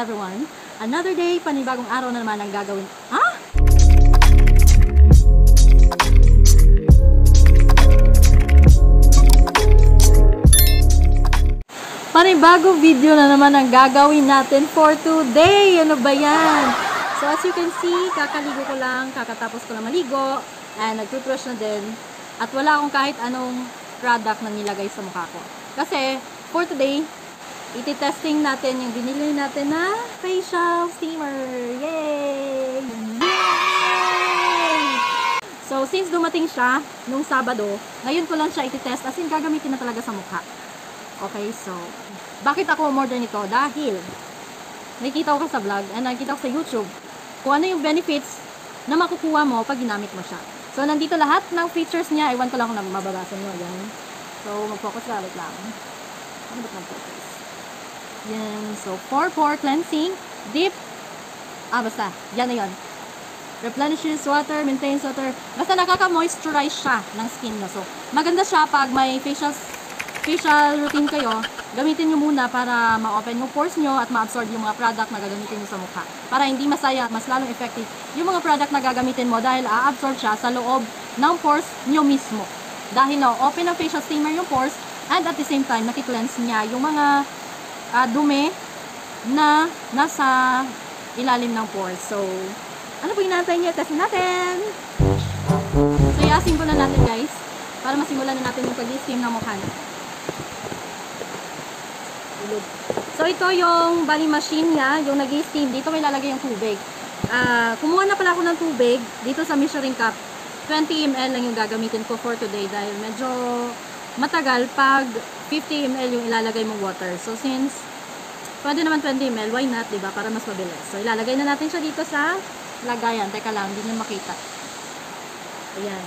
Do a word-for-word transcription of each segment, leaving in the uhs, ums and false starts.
everyone. Another day, panibagong araw na naman ang gagawin. Ha? Panibagong video na naman ang gagawin natin for today. Ano ba yan? So as you can see, kakaligo ko lang, kakatapos ko na maligo, and nag-toothbrush na din. At wala akong kahit anong product na nilagay sa mukha ko. Kasi, for today, iti-testing natin yung binili natin na facial steamer. Yay! Yay! So, since dumating siya nung Sabado, ngayon ko lang siya iti-test as in gagamitin na talaga sa mukha. Okay, so, bakit ako umorder nito? Dahil, nakikita ko sa vlog and nakikita ko sa YouTube kung ano yung benefits na makukuha mo pag ginamit mo siya. So, nandito lahat ng features niya. Iwan ko lang kung mababasa nyo. Yan. So, mag-focus ka lang. Ano ba't mag-focus? Yan. So, for pore cleansing, deep, ah, basta, yan na yun. Replenishes water, maintains water. Basta nakaka-moisturize siya ng skin mo. So, maganda siya pag may facial, facial routine kayo. Gamitin nyo muna para ma-open yung pores nyo at ma-absorb yung mga product na gagamitin nyo sa mukha. Para hindi masaya, mas lalong effective yung mga product na gagamitin mo dahil a-absorb siya sa loob ng pores nyo mismo. Dahil no, open ng facial steamer yung pores and at the same time, nakiklense niya yung mga Uh, dumi na nasa ilalim ng pores. So, ano po inaantay niyo? Testin natin! So, i-asin ko na natin guys para masimulan na natin yung pag-steam ng mukha. So, ito yung bali machine niya, yung nag-steam. Dito may lalagay yung tubig. Uh, kumuha na pala ako ng tubig dito sa measuring cup. twenty milliliters lang yung gagamitin ko for today dahil medyo matagal pag fifty milliliters yung ilalagay mong water. So, since pwede naman twenty milliliters, why not, diba? Para mas mabilis. So, ilalagay na natin siya dito sa lagayan. Teka lang, hindi nyo makita. Ayan.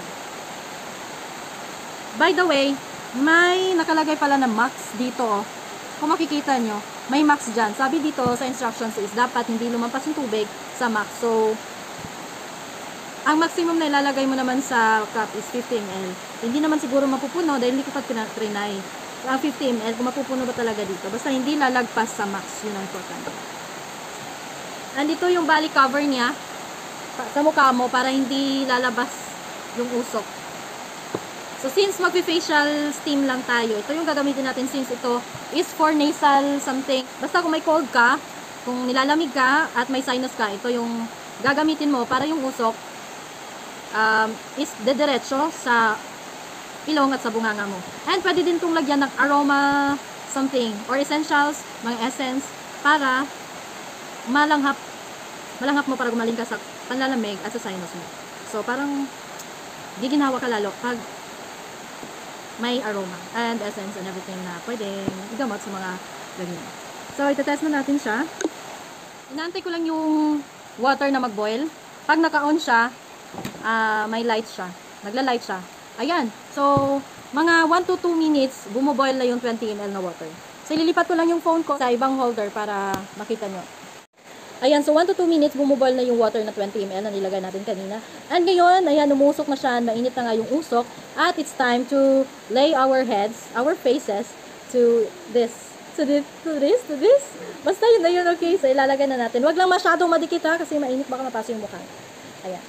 By the way, may nakalagay pala na max dito. Kung makikita nyo, may max dyan. Sabi dito sa instructions is dapat hindi lumampas yung tubig sa max. So, ang maximum na ilalagay mo naman sa cup is fifty milliliters. Hindi naman siguro mapupuno dahil hindi ko pa trinay. Ang fifty milliliters, kung mapupuno ba talaga dito. Basta hindi lalagpas sa max. Yun ang importante. And ito yung bali cover niya sa mukha mo para hindi lalabas yung usok. So, since magpi-facial steam lang tayo, ito yung gagamitin natin since ito is for nasal something. Basta kung may cold ka, kung nilalamig ka at may sinus ka, ito yung gagamitin mo para yung usok um, is dediretso sa ilong at sa bunganga mo. And pwede din itong lagyan ng aroma something or essentials, mga essence para malanghap malanghap mo para gumaling ka sa panlalamig at sa sinus mo. So parang giginhawa ka lalo pag may aroma and essence and everything na pwedeng igamot sa mga ganyan. So itetest na natin siya. Inaantay ko lang yung water na mag-boil. Pag naka-on siya, uh, may light siya. Nagla-light siya. Ayan. So, mga one to two minutes, bumoboil na yung twenty milliliters na water. So, ililipat ko lang yung phone ko sa ibang holder para makita nyo. Ayan. So, one to two minutes, bumoboil na yung water na twenty milliliters na nilagay natin kanina. And ngayon, ayan, umusok na siya. Mainit na nga yung usok. At it's time to lay our heads, our faces to this. To this, to this, to this. Basta yun na yun, okay? So, ilalagay na natin. Huwag lang masyadong madikit ha, kasi mainit baka mapasok yung mukha. Ayan.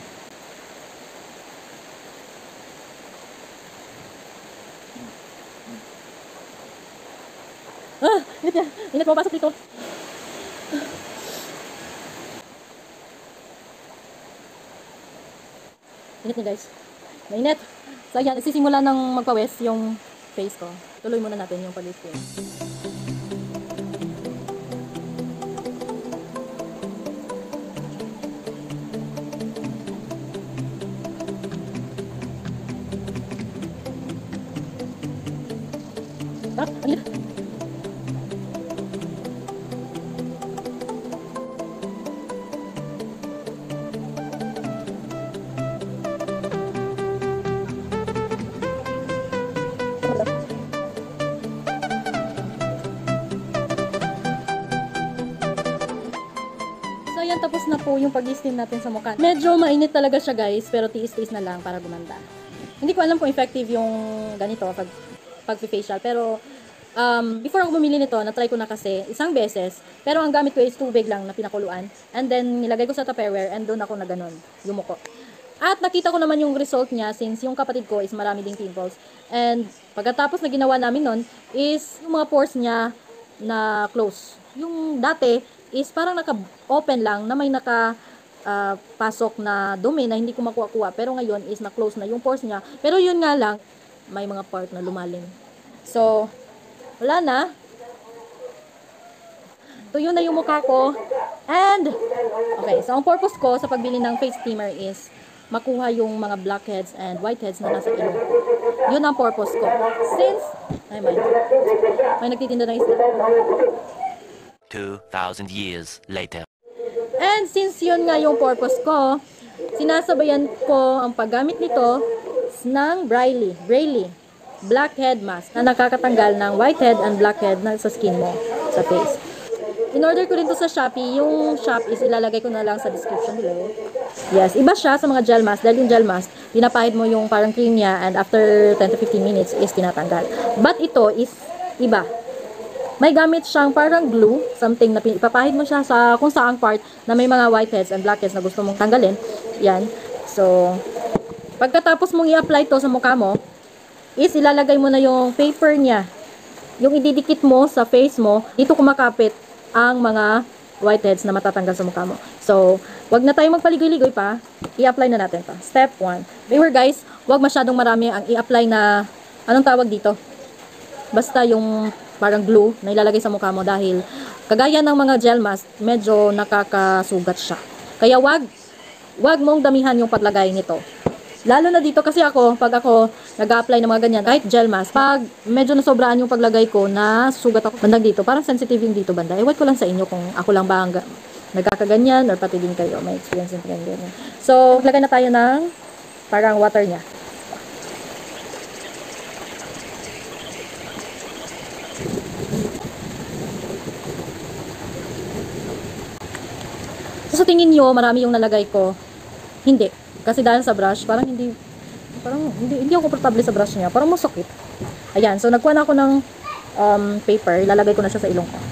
Ah, init niya. Init mo, pasok dito. Init niya, guys. Mainit. So, ayan. Isisimula ng magpawis yung face ko. Tuloy muna natin yung pag-steam. Ah, ang init. So, ayan, tapos na po yung pag-steam natin sa mukha. Medyo mainit talaga siya, guys, pero tiis-tiis na lang para gumanda. Hindi ko alam kung effective yung ganito pag pag-facial, pero Um, before ako bumili nito, na-try ko na kasi isang beses, pero ang gamit ko is tubig lang na pinakuluan. And then, nilagay ko sa Tupperware and doon ako na ganun, yumuko. At nakita ko naman yung result niya since yung kapatid ko is marami ding pimples. And pagkatapos na ginawa namin nun, is yung mga pores niya na close. Yung dati is parang naka-open lang na may naka uh, pasok na dumi na hindi ko makuha-kuha. Pero ngayon is na-close na yung pores niya. Pero yun nga lang, may mga part na lumalim. So, wala na. Tuyo na yung mukha ko. And, okay, so ang purpose ko sa pagbili ng face steamer is makuha yung mga blackheads and whiteheads na nasa ilong ko. Yun ang purpose ko. Since, ay may, may nagtitinda ng isda. two thousand years later. And since yun nga yung purpose ko, sinasabayan ko ang paggamit nito ng Braille, Braille blackhead mask na nakakatanggal ng whitehead and blackhead na sa skin mo, sa face. In-order ko rin to sa Shopee. Yung shop is ilalagay ko na lang sa description below. Yes, iba siya sa mga gel mask. Dahil yung gel mask, pinapahid mo yung parang cream niya and after ten to fifteen minutes is tinatanggal. But ito is iba. May gamit siyang parang glue, something na ipapahid mo siya sa kung saang part na may mga whiteheads and blackheads na gusto mong tanggalin. Yan. So, pagkatapos mong i-apply to sa mukha mo, is ilalagay mo na yung paper niya. Yung ididikit mo sa face mo, dito kumakapit ang mga whiteheads na matatanggal sa mukha mo. So, wag na tayong magpaligoy-ligoy pa. I-apply na natin pa. Step one. Remember guys, wag masyadong marami ang i-apply na, anong tawag dito? Basta yung parang glue na ilalagay sa mukha mo dahil kagaya ng mga gel mask, medyo nakakasugat siya. Kaya wag, wag mong damihan yung paglagay nito. Lalo na dito kasi ako, pag ako nag-a-apply ng mga ganyan, kahit gel mask, pag medyo nasobraan yung paglagay ko na sugat ako bandang dito, parang sensitive yung dito banda. Ewan ko lang sa inyo kung ako lang ba ang nagkakaganyan or pati din kayo, may experience yung ganyan. So, lagay na tayo ng parang water niya. So, sa tingin nyo, marami yung nalagay ko. Hindi. Kasi dahil sa brush, parang hindi, parang hindi, hindi ako komportable sa brush niya. Parang masakit. Ayan. So, nagkuha na ako ng um, paper. Ilalagay ko na siya sa ilong ko.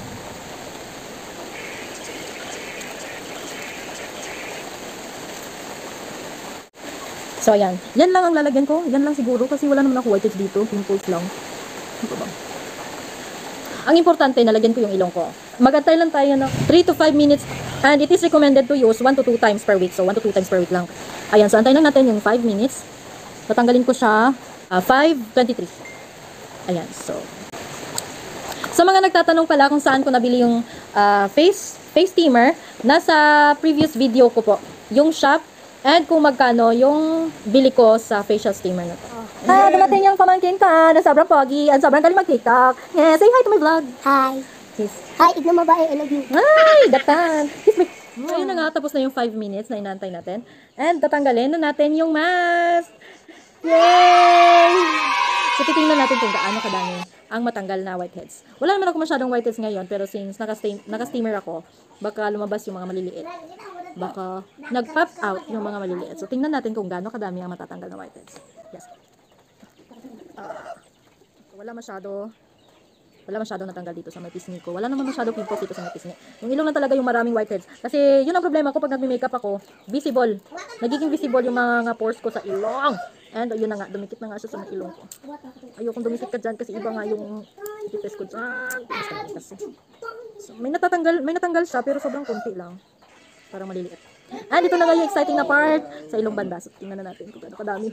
So, ayan. Yan lang ang lalagyan ko. Yan lang siguro. Kasi wala naman ako whiteheads dito. Pimples lang. Ano ba? Ang importante, nalagyan ko yung ilong ko. Mag-antay lang tayo ng three to five minutes. And it is recommended to use one to two times per week. So, one to two times per week lang. Ayan. So, antayin lang natin yung five minutes. Tatanggalin ko siya uh, five twenty-three. Ayan. So, sa mga nagtatanong pala kung saan ko nabili yung uh, face, face steamer, nasa previous video ko po. Yung shop and kung magkano yung bili ko sa facial steamer na to. Ah, dumating yung pamangkin ka na sobrang pogi at sobrang galing mag-TikTok. Yeah, say hi to my vlog. Hi. Yes. Hi, igno mabae, I love you. Ay, datan. Kiss me. Ayun na nga, tapos na yung five minutes na inaantay natin. And tatanggalin na natin yung mask. Yay! So, titingnan natin kung gaano kadami ang matanggal na whiteheads. Wala naman ako masyadong whiteheads ngayon, pero since naka-steamer ako, baka lumabas yung mga maliliit. Baka nag-pop out yung mga maliliit. So, tingnan natin kung gaano kadami ang matatanggal na whiteheads. Yes. Uh, wala masyado. Wala masyadong natanggal dito sa may pisngi ko. Wala naman masyadong pimples dito sa may pisngi. Yung ilong lang talaga yung maraming whiteheads. Kasi yun ang problema ko pag nagme-makeup ako. Visible. Nagiging visible yung mga pores ko sa ilong. And yun na nga, dumikit na nga siya sa may ilong ko. Ayokong dumikit ka dyan kasi iba nga yung tipes ko dyan. Kasi. So, may natatanggal, may natanggal siya pero sobrang konti lang. Parang maliliit. And ito na nga yung exciting na part sa ilong banda. So tingnan na natin kung gaano kadami.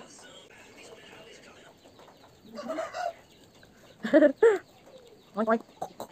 Oink, oink.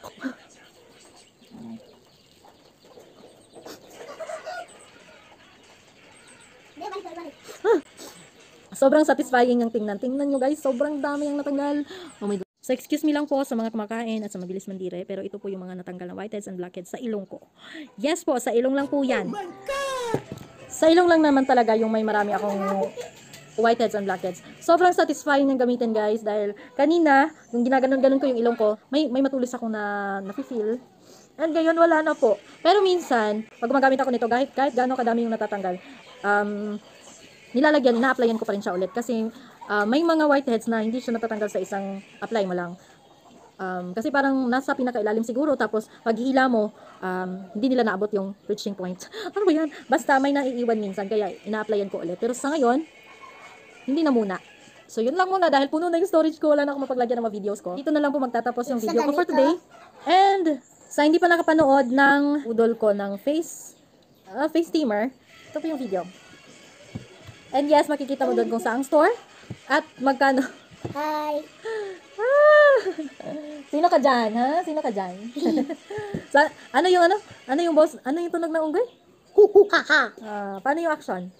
Sobrang satisfying yung tingnan. Tingnan nyo guys, sobrang dami yung natanggal. Oh my God. So excuse me lang po sa mga kumakain at sa mabilis mandire, pero ito po yung mga natanggal na whiteheads and blackheads sa ilong ko. Yes po, sa ilong lang po yan. Sa ilong lang naman talaga yung may marami akong whiteheads and blackheads. Sobrang satisfying yung gamitin guys dahil kanina, nung ginaganon-ganon ko yung ilong ko, may, may matulis ako na nafe-feel. And ngayon wala na po. Pero minsan, pag gumagamit ako nito, kahit, kahit gaano kadami yung natatanggal, um, nilalagyan, ina-applyan ko pa rin siya ulit. Kasi uh, may mga whiteheads na hindi siya natatanggal sa isang apply mo lang. Um, kasi parang nasa pinakailalim siguro, tapos paghihila mo, um, hindi nila naabot yung reaching point. Ano ba yan? Basta may naiiwan minsan, kaya ina-applyan ko ulit. Pero sa ngayon, hindi na muna. So, yun lang muna dahil puno na yung storage ko. Wala na akong mapaglagyan ng mga videos ko. Dito na lang po magtatapos yung video ko for today. And, sa hindi pa nakapanood ng udol ko ng face, uh, face steamer, ito po yung video. And yes, makikita mo doon kung saang store at magkano. Hi. Ah! Sino ka dyan, ha? Sino ka dyan? Sa, ano yung ano? Ano yung boss? Ano yung tunog ng unggoy? Huhuhaha. Ah, paano yung action?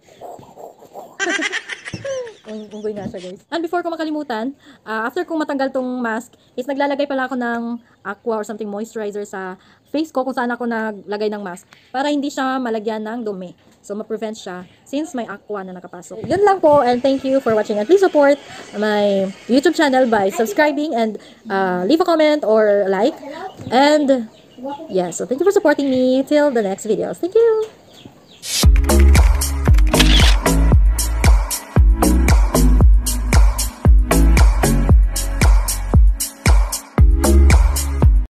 Ung- unggoy nga siya, guys. And before ko makalimutan, ah, after kong matanggal tong mask, is naglalagay pala ako ng aqua or something moisturizer sa face ko kung saan ako naglagay ng mask para hindi siya malagyan ng dumi. So, ma-prevent siya since may aqua na nakapasok. Yun lang po, and thank you for watching. And please support my YouTube channel by subscribing and uh, leave a comment or like. And yeah, so thank you for supporting me till the next videos. Thank you!